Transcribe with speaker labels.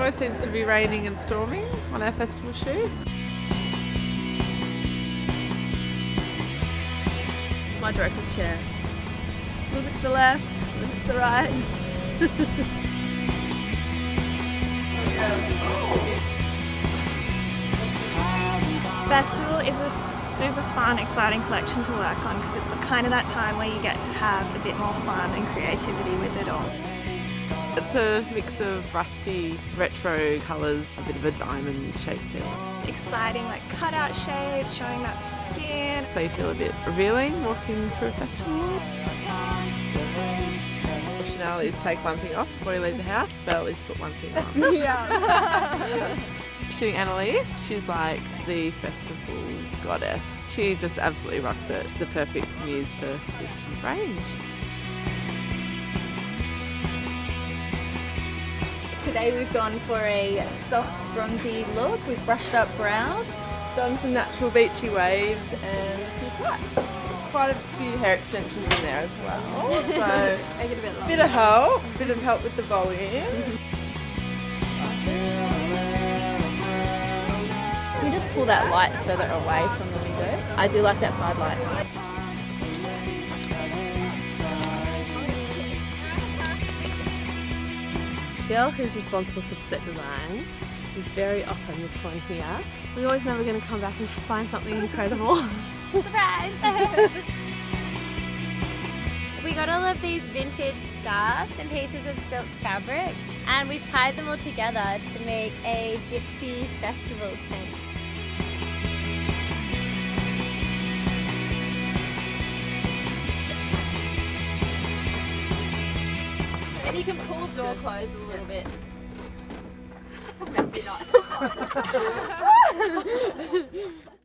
Speaker 1: always seems to be raining and storming on our festival shoots.
Speaker 2: It's my director's chair. Move it to the left, move it to the right.
Speaker 3: Festival is a super fun, exciting collection to work on because it's kind of that time where you get to have a bit more fun and creativity with it all.
Speaker 1: It's a mix of rusty, retro colours, a bit of a diamond shape feel.
Speaker 3: Exciting, like cutout shapes, showing that skin.
Speaker 1: So you feel a bit revealing walking through a festival. Chanel is take one thing off before you leave the house, Belle is put one thing on.
Speaker 2: Yeah.
Speaker 1: Shooting Annalise, she's like the festival goddess. She just absolutely rocks it. She's the perfect muse for this range.
Speaker 2: Today we've gone for a soft bronzy look with brushed up brows.
Speaker 1: Done some natural beachy waves and a few plaits. Quite a few hair extensions in there as well. So
Speaker 2: Make it a bit longer.
Speaker 1: bit of help with the volume.
Speaker 2: Can you just pull that light further away from the window? I do like that side light.
Speaker 4: The girl who's responsible for the set design is very often this one here. We always know we're going to come back and find something incredible.
Speaker 5: Surprise! We got all of these vintage scarves and pieces of silk fabric, and we've tied them all together to make a gypsy festival tent.
Speaker 2: And you can pull the door closed a little bit. Maybe not.